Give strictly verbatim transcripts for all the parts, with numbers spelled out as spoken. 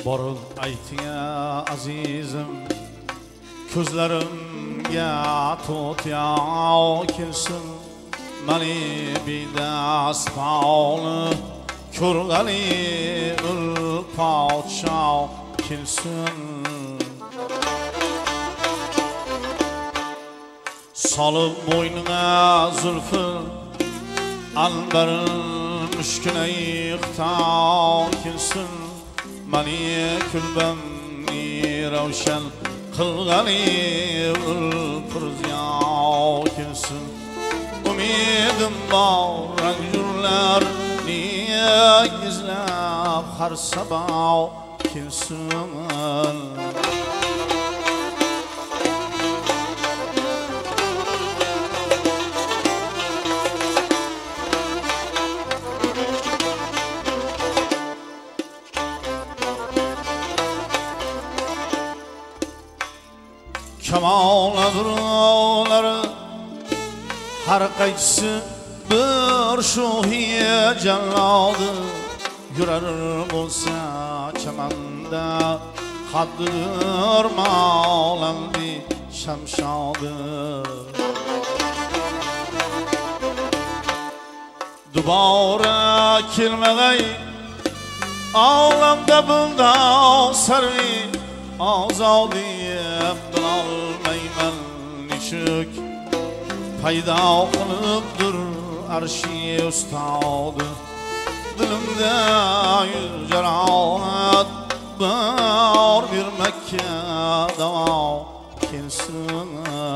Borib ayting azizim, ko'zlarimga to'tiyo kelsin, mani bidast faoli ko'rg'ali ul podsho kelsin. Solib bo'yningga zulfi anbar mushkina iqto kelsin, mani kulbamni ravshan qilg'ali ul purziyo kelsin. Umidim bor ranjurlarni izlab har sabah kelsin. Kamol adroları har qaysi bir shohiye jallodi, yurar bo'lsa chamanda qaddir mavlamdi shamshodi. Dubora kelmag'ay olamda bundoq sarvi ozodi bilolmayman nechuk paydo qilibdir arshi ustodi. Dilimda yuz jarohat bor, bir Makka davo kelsin.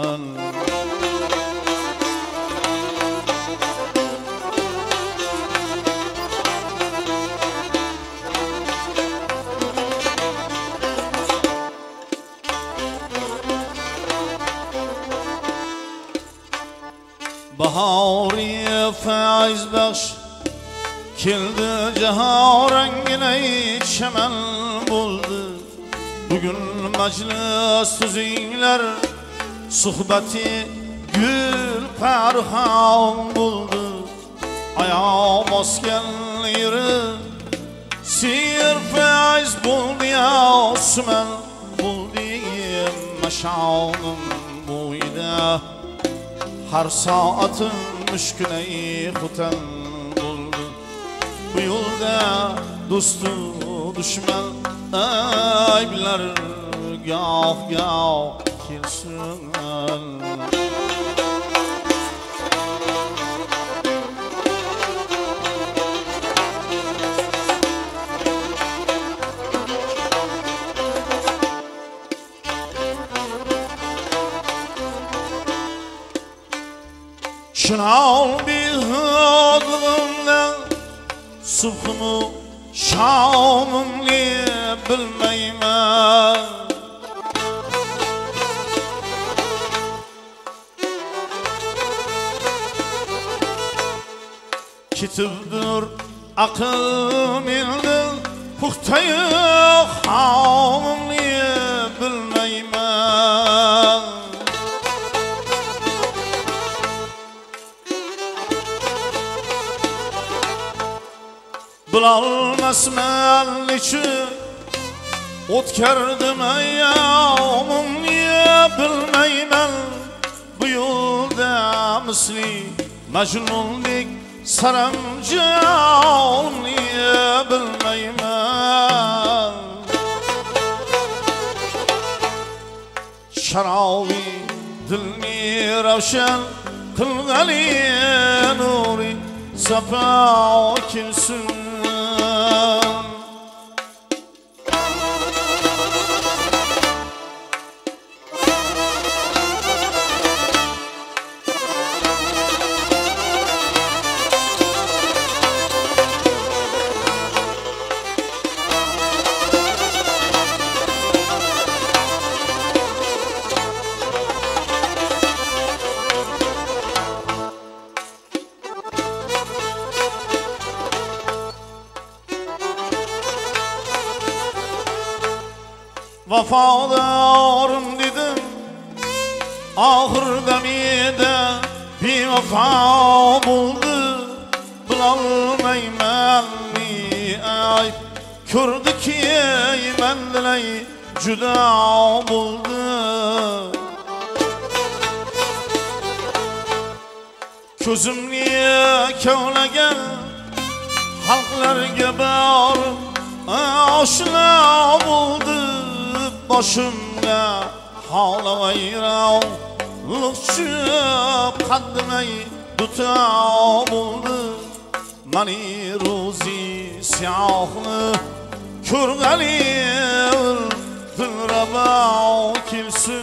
Bahori faiz baxsh keldi, jahon rangina chaman bo'ldi. Bugun majlis tuzinglar, suhbati gul parhon bo'ldi. Oyoq bosgan yeri sir faiz bo'ldi, osman bo'ldi. Mashonim bo'yida har soatim mushkina xutan bo'ldi. Bu yo'lda do'stu dushman ayblar goh-goh kelsin. Şunal bir hıdlığımda subhunu şamımli bilmeymen. Kitibdir akıl mildir puhtayı hamımli bilmeymen. Bilolmasman nechun o'tkardim ayyomim, niye bilmayman. Bu yo'lda misli majnundek saramjon, niye bilmayman. Sharobi dilni ravshan qilg'ali nuri safo kelsin. Vafadarım dedim, ahırda mide bir vafa buldu. Bilolmayman ni ayb Ko'rdiki menlay juda bo'ldi. Ko'zimni kavlagan xalqlarga borib oshna bo'ldi. Boshimga hala vayron luqchib qaddimay duta bo'ldi. Mani ro'zi siyohni ko'rg'ali dilrabo kelsin.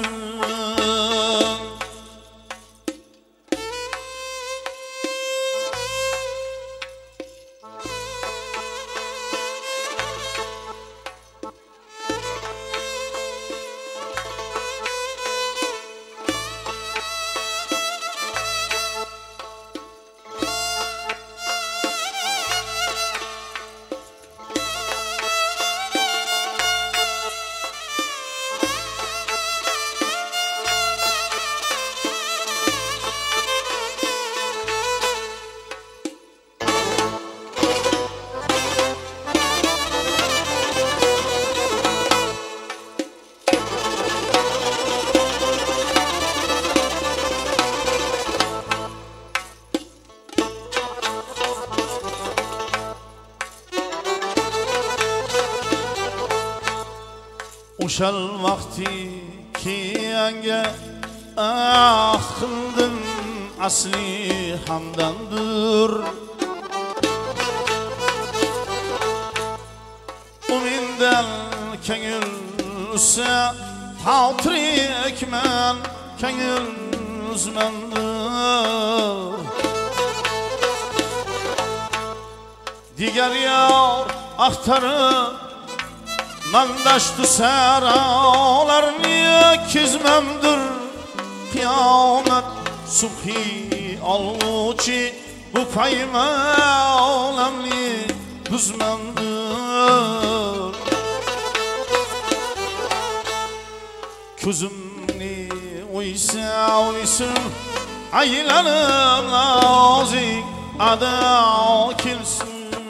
O'shal vaqti kiyanga ah qildim asli hamdandir. U mendan ko'ngil uzsa tavtirikman ko'ngil uzmandir. Digar yor axtarib mandashtu saralarni kezmamdir. Qiyomat subhi olg'uchi bu payma olamni buzmamdir. Ko'zimni o'ysa o'ysin aylanib nozik ado kelsin.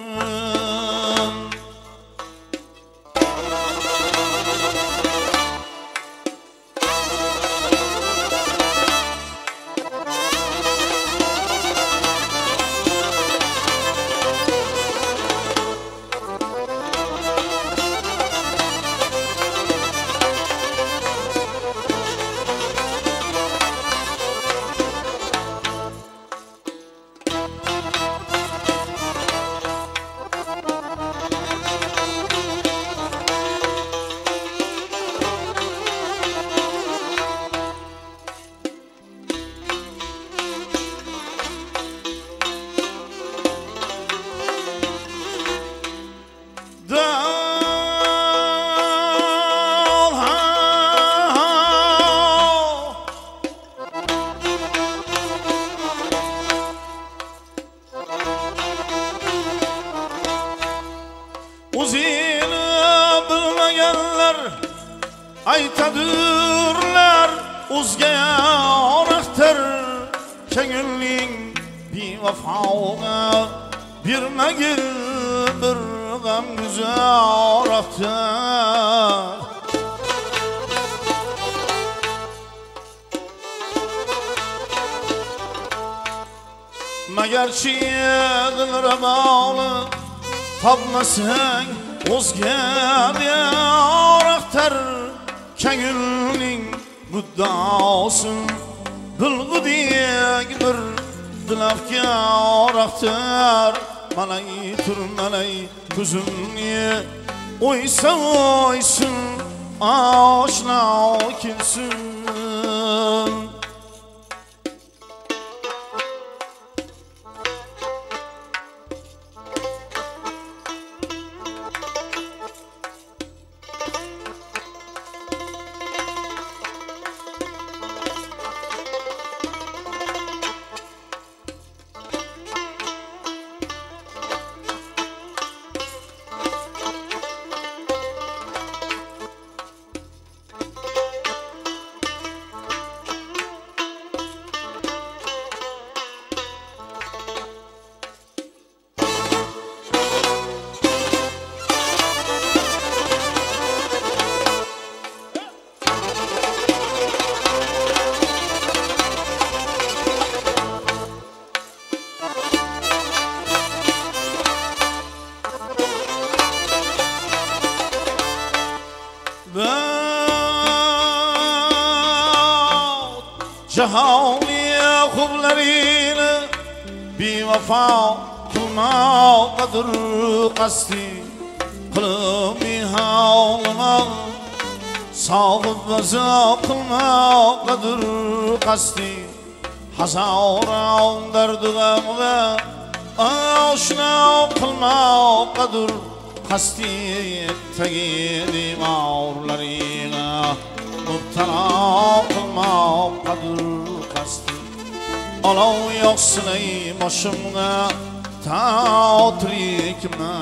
O'zini bilmaganlar aytadurlar o'zga yo'qdir. Ko'ngilning bevafoga bermagil bir g'am guzoratdir. Magarchi dilraboni topmasang o'zga yo'qdir. Ko'ngilning muddaosin bilgudek bir dilafga yo'qdir. Malay turmalay ko'zimni o'ysa o'ysin oshna kelsin. jahoni xublarini bevafo qilma qadr qasdi qilmi havlama sog'ib vazo qilma qadr qasdi hazoron dardg'amga oshna qilma qadr qasdi tagini ma'urlarina mubtalo qilma qadr qasdi olov yoqsin ey boshimga taotrikma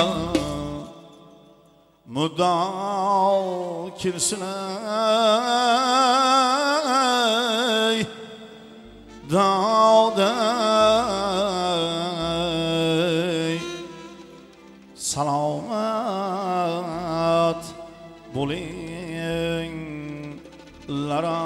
muddao kelsin ey davday salomat bo'linglar.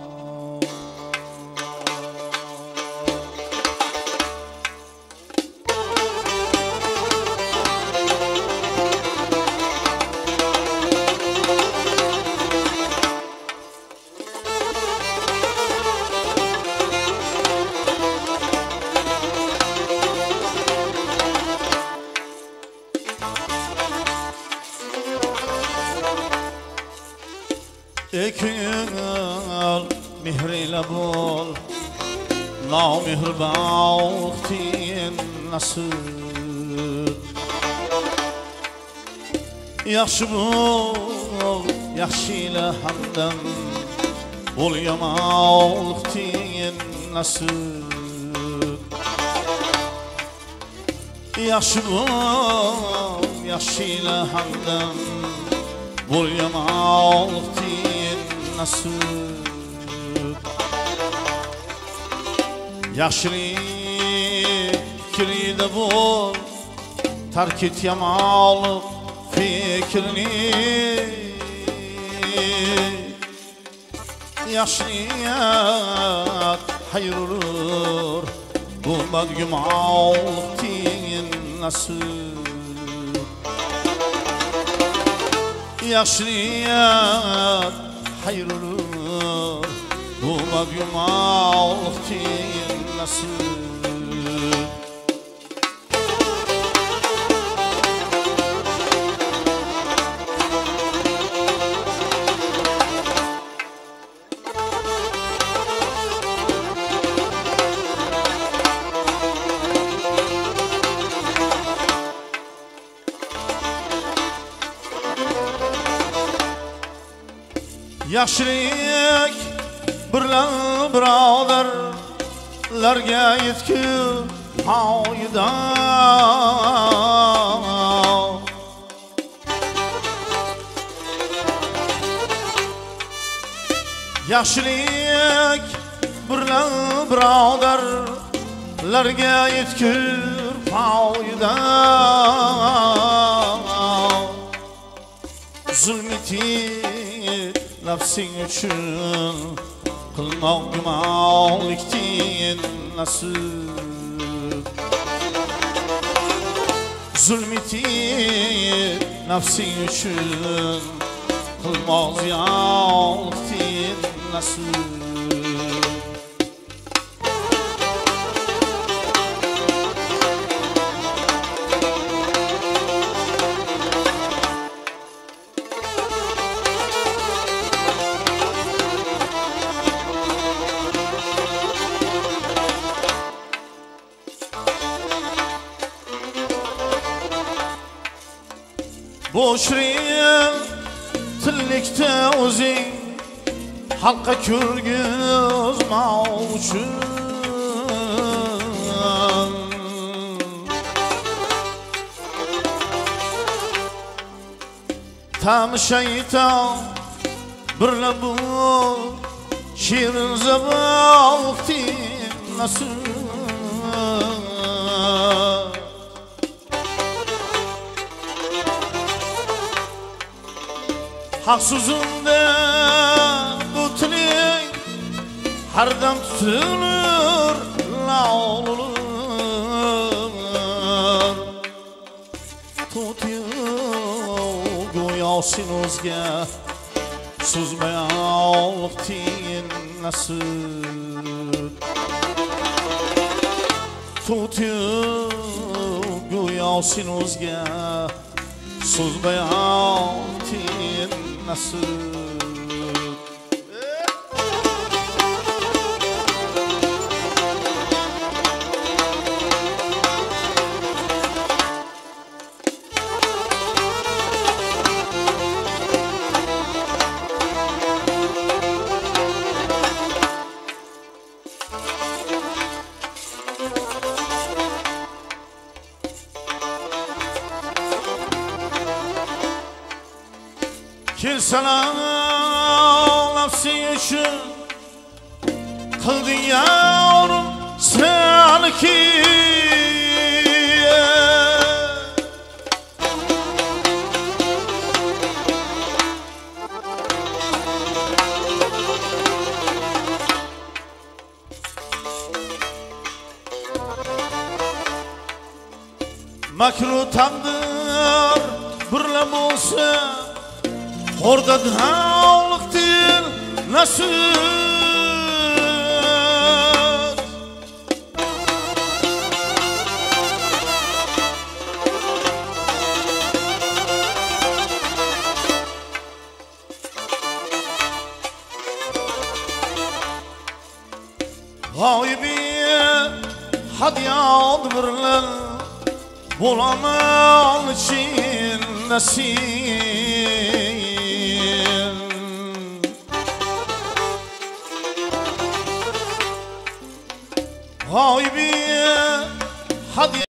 Ekünal mihriyle bol la mihrbaxtin nasıl yaxşı bol yaxşı ile hamdam bol yamalxtin nasıl yaxşı bol yaxşı ile hamdam bol yamalxtin nasıl yaxshilik fikrida bo'l tark et yomonlik fikrini yaxshi niyat xayr olur bu badgumonlik tengin nasib yaxshi niyat xayr olur bu badgumonlik tengin nasib. Yaxshilik bilan birodarlarga yetkil hoyida yaxshilik bilan birodarlarga yetkil hoyida zulmiti nafsing uchun qilmoq gumonlikdan nasib zulmiti nafsing uchun qilmoq ziyonlikdan nasib. Boşriyim tillikte o'zing xalqqa ko'rgizmoqchi tam shayton birla bu shirin zavqtin nasib haq so'zimda bu tiling har dam tutilur lavlulur to'tiyor go'yo sen o'zga so'zmayoqtin nasib tutuyor go'yo sen o'zga so'zbay hayotning nasib kelsalar nafsi uchun qilding yavrum seniki makru taqdir birla bo'lsa orada dağlık değil nasıl Gaybiye hadiyat birlen bulaman için nasip Gaybiye hadi